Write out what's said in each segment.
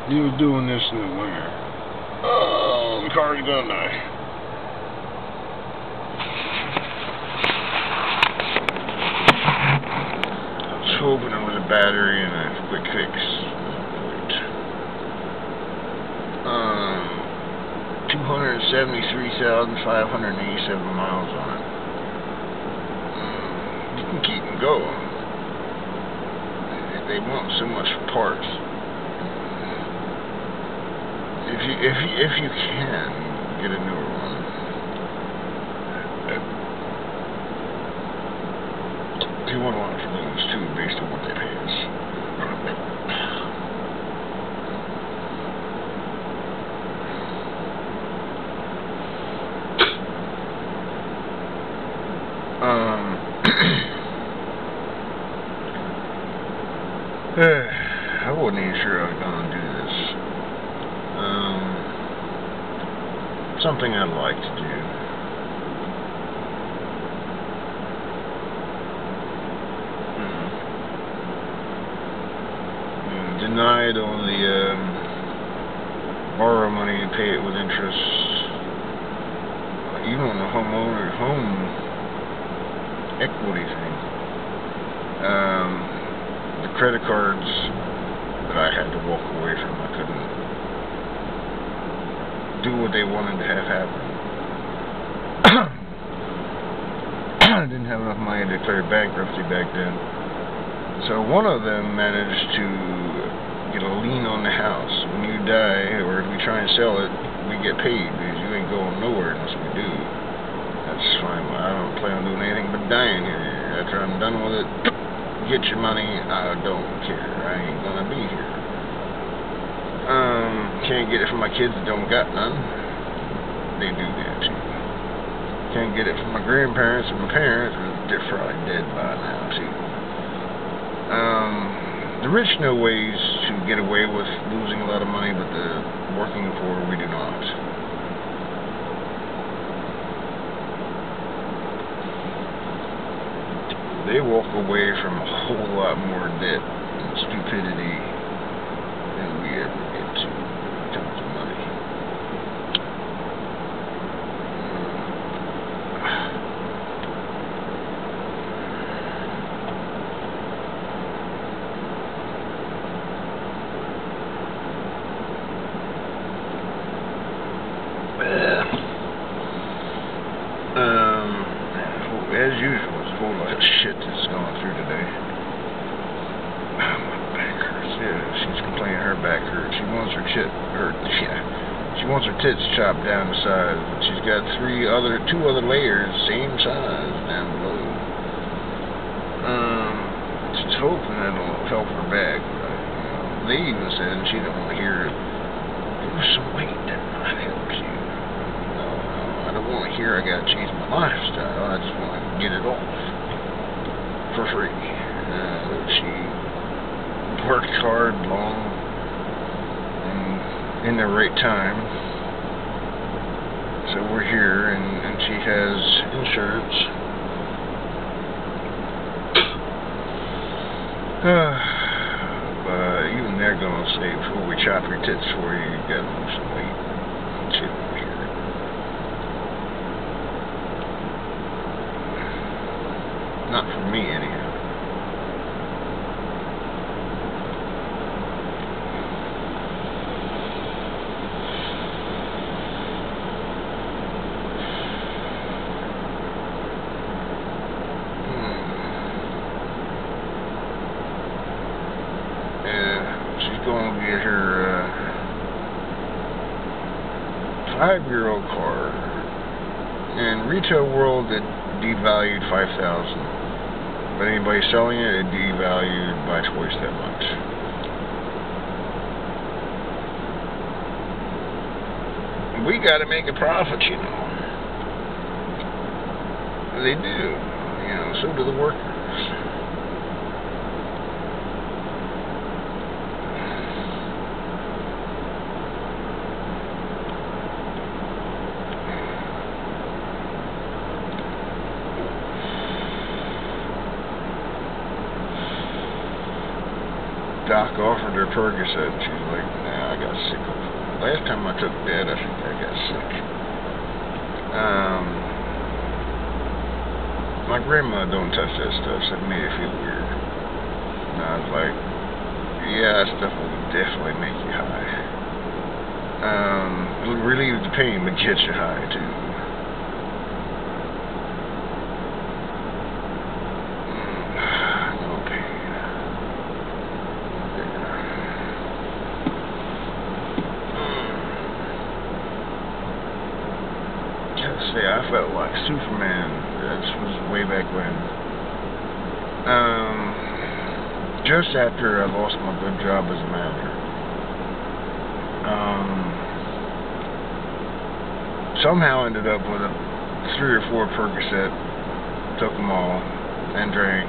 He was doing this in the winter. Oh, the car's gonna die. I was hoping it was a battery and a quick fix. 273,587 miles on it. You can keep them going. They want so much for parts. If you can get a newer one, you want a lot for those too, based on what they pay us. I wasn't even sure I was going to do this. Something I'd like to do. Denied on the borrow money and pay it with interest. Even on the home equity thing. The credit cards that I had to walk away from, I couldn't do what they wanted to have happen. I didn't have enough money to declare bankruptcy back then. So one of them managed to get a lien on the house. When you die, or if we try and sell it, we get paid, because you ain't going nowhere unless we do. That's fine. I don't plan on doing anything but dying here. After I'm done with it, get your money, I don't care. I ain't gonna be here. Can't get it from my kids that don't got none. They do that too. Can't get it from my grandparents and my parents, they're probably dead by now too. The rich know ways to get away with losing a lot of money, but the working poor, we do not. They walk away from a whole lot more debt and stupidity than we ever get to in terms of money. As usual, there's a whole lot of shit that's going through today. My back hurts. Yeah, she's complaining her back hurts. She wants her she wants her tits chopped down to size, but she's got two other layers, same size, down below. She's hoping that'll help her back. But, they even said she didn't want to hear it. Lose some weight, that might help you. I don't want to hear I gotta change my lifestyle. I just want to get it off for free. She worked hard, long, and in the right time. So we're here, and she has insurance. But even they're gonna say, before we chop your tits for you, you gotta lose some weight. She don't want to hear it. Not for me, anyhow. She's going to get her 5-year-old car. In retail world, it devalued $5,000. But anybody selling it, it devalued by twice that much. We got to make a profit, you know. They do. So do the workers. Doc offered her Percocet, and she's like, nah, I I got sick of. Last time I took that, I think I got sick. My grandma don't touch that stuff, so it made it feel weird. And I was like, yeah, that stuff will definitely make you high. It would relieve the pain, but get you high, too. No pain. I felt like Superman. That was way back when. Just after I lost my good job as a manager. Somehow ended up with 3 or 4 Percocet. Took them all and drank.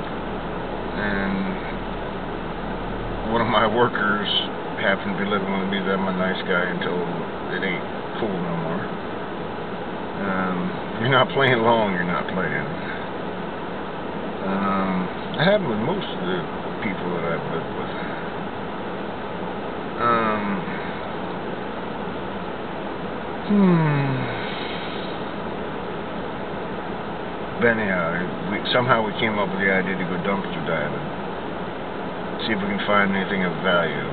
And one of my workers happened to be living with me. That I'm a nice guy until it ain't cool no more. You're not playing long, you're not playing. That happened with most of the people that I've lived with. But anyhow, somehow we came up with the idea to go dumpster diving. See if we can find anything of value.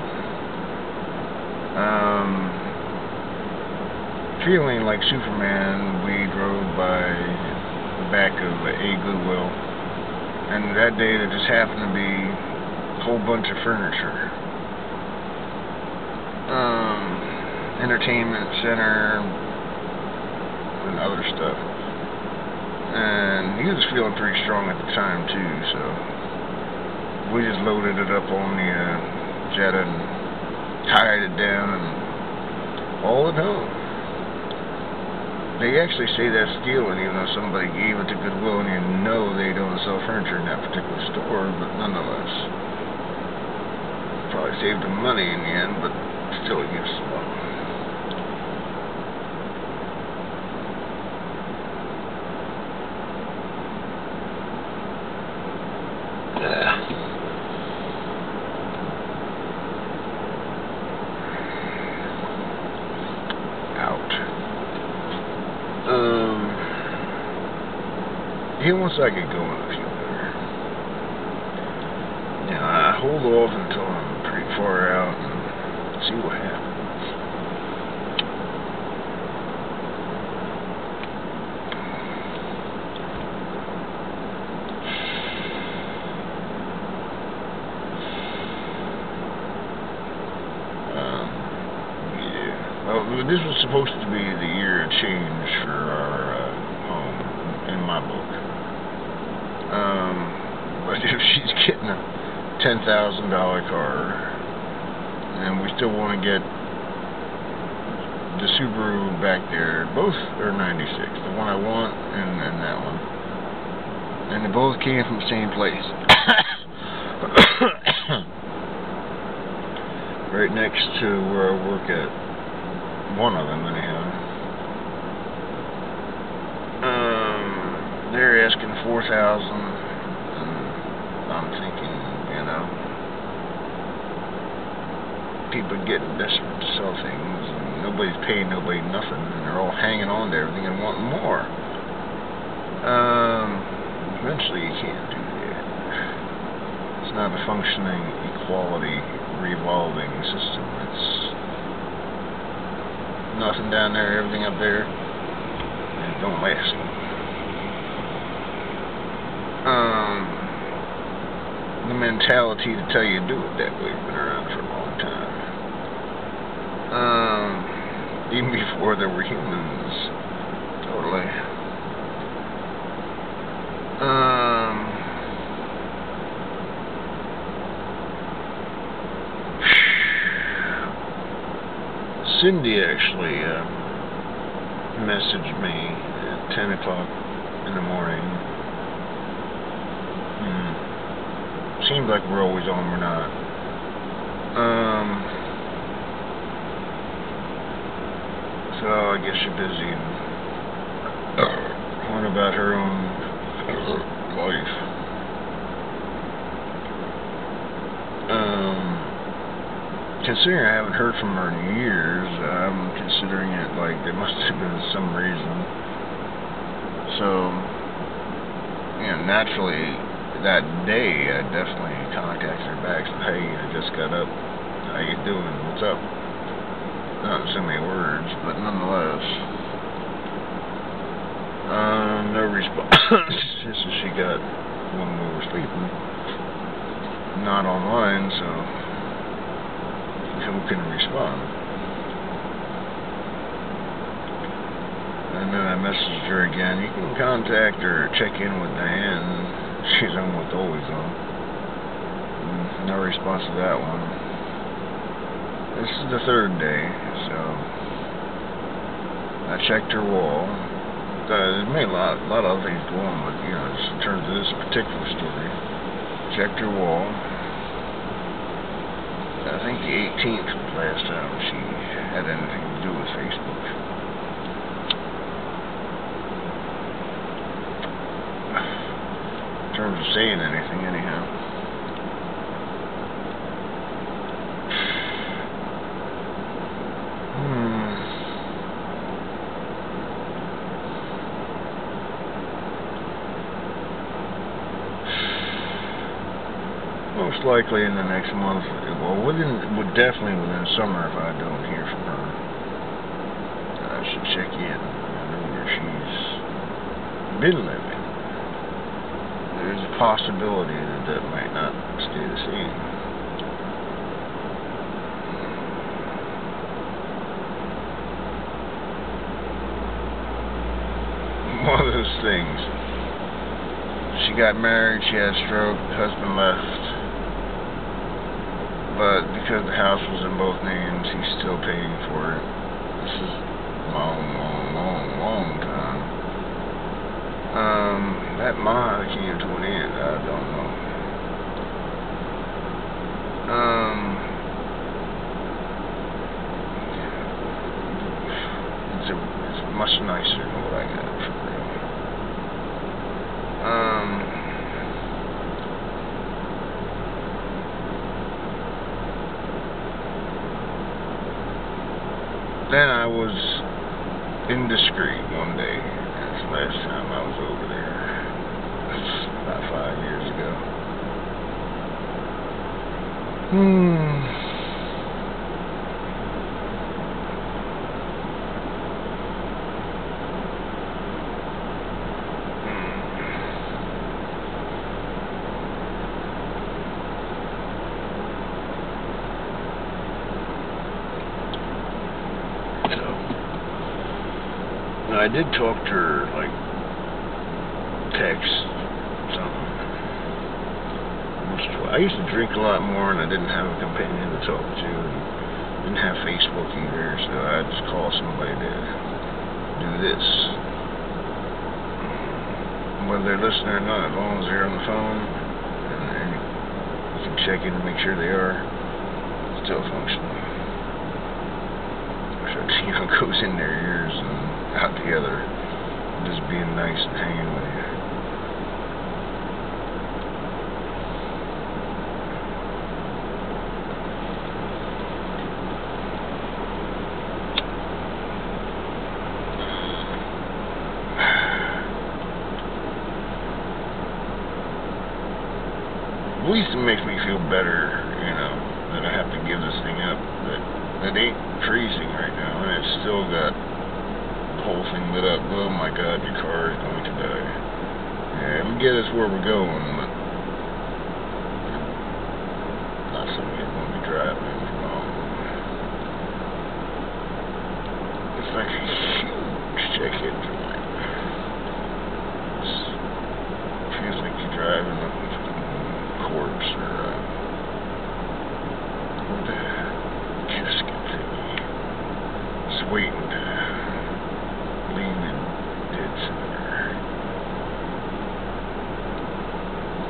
Feeling like Superman, we drove by the back of a Goodwill, and that day there just happened to be a whole bunch of furniture, entertainment center, and other stuff. And he was feeling pretty strong at the time too, so we just loaded it up on the Jetta and tied it down and hauled it home. They actually say that's stealing, even though somebody gave it to Goodwill and you know they don't sell furniture in that particular store, but nonetheless. Probably saved them money in the end, but still a gift swap. Once I get going, I feel better. Now, I hold off until I'm pretty far out and see what happens. Yeah. Well, this was supposed to be the year of change for our home, in my book. But if she's getting a $10,000 car, and we still want to get the Subaru back there, both are 96, the one I want and that one, and they both came from the same place, right next to where I work at, one of them anyhow. They're asking $4,000. I'm thinking, you know, people getting desperate to sell things, and nobody's paying nobody nothing, and they're all hanging on to everything and wanting more. Eventually you can't do that. It's not a functioning equality revolving system. It's nothing down there, everything up there, and it don't last. The mentality to tell you to do it that way has been around for a long time. Even before there were humans. Totally. Cindy actually messaged me at 10 o'clock in the morning. Seems like we're always on, we're not. So I guess you're busy and one about her own life. considering I haven't heard from her in years, I'm considering it like there must have been some reason. So, naturally, that day I definitely contacted her back. Said, hey, I just got up. How you doing? What's up? Not in so many words, but nonetheless. No response. Just as she got when we were sleeping. Not online, so who can respond? And then I messaged her again. You can contact her or check in with Diane. She's on with Always On. No response to that one. This is the third day, so I checked her wall. There's made a lot of other things go on, but just in terms of this particular story, checked her wall. I think the 18th was the last time she had anything to do with Facebook. In terms of saying anything, anyhow. Most likely in the next month. Well, definitely within summer if I don't hear from her. I should check in. I know where she's been living. There's a possibility that might not stay the same. One of those things. She got married, she had a stroke, husband left. But because the house was in both names, he's still paying for it. This is a long time. That mod came to an end. I don't know. It's much nicer than what I got for real. Then I was indiscreet one day. That's the last time I was over there. That's about 5 years ago. I did talk to her, like, text, something. I used to drink a lot more, and I didn't have a companion to talk to, and didn't have Facebook either, so I'd just call somebody to do this. Whether they're listening or not, as long as they're on the phone, and you can check in to make sure they are still functioning. So, it goes in their ears and out together, just being nice and hanging with you. At least it makes me feel better, that I have to give this thing up, that it ain't freezing right now, and it's still got whole thing lit up. Oh my god, your car is going to die. Yeah, let me get us where we're going, but not something you're going to be driving from. It's like a huge check-in joint. It feels like you're driving a corpse or a casket thing. Just waiting to leave in dead center.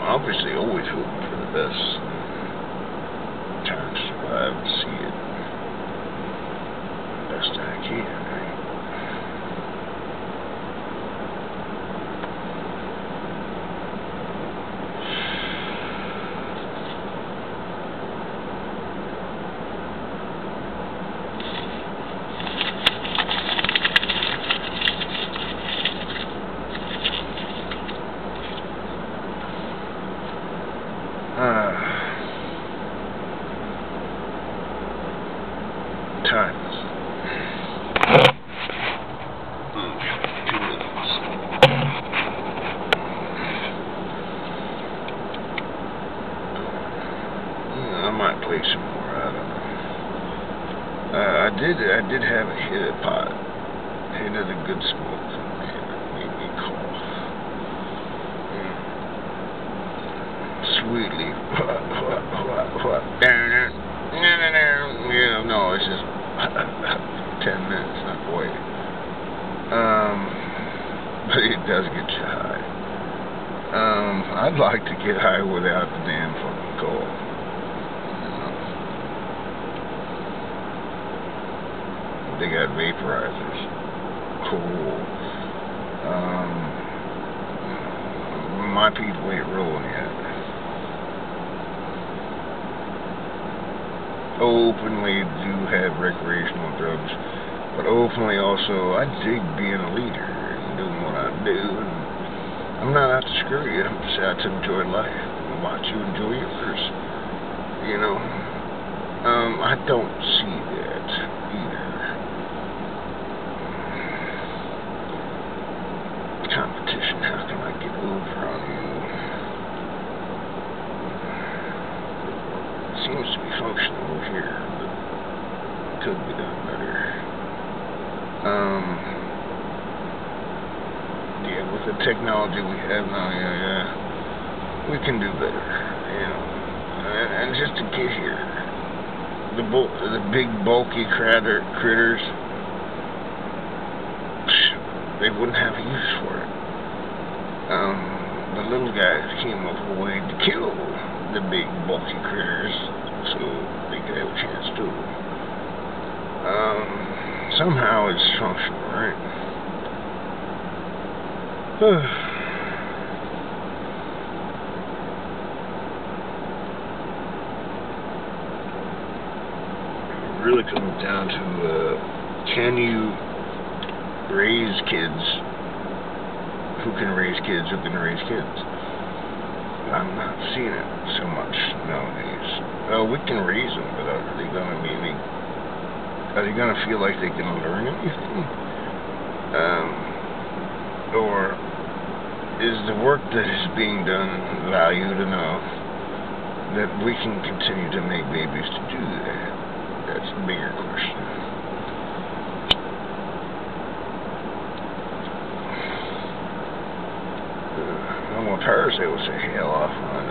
obviously always hoping for the best. Trying to survive and see it best I can, right? Times. 2 minutes. I might play some more. I don't know. I did have a hit of pot. Hit of the good smoke. Man, it made me cough. Sweetly. Yeah, no, it's just 10 minutes, not quite. But it does get you high. I'd like to get high without the damn fucking cold. They got vaporizers. Cool. My people ain't rolling yet. Openly do have recreational drugs, but openly also I dig being a leader and doing what I do, and I'm not out to screw you. I'm just out to enjoy life and watch you enjoy yours. You know, I don't see that either. Competition, how can I get over on you? Seems to be functional here, but could be done better. Yeah, with the technology we have now, yeah, we can do better, you know. And just to get here, the big bulky critters, they wouldn't have a use for it. The little guys came up with a way to kill the big bulky critters so they could have a chance to. Somehow it's functional, right? It really comes down to can you raise kids who can raise kids who can raise kids? I'm not seeing it so much nowadays. We can raise them, but are they going to be any? Are they going to feel like they can learn anything? Or is the work that is being done valued enough that we can continue to make babies to do that? That's a bigger question. Well, Parasite would say hell off.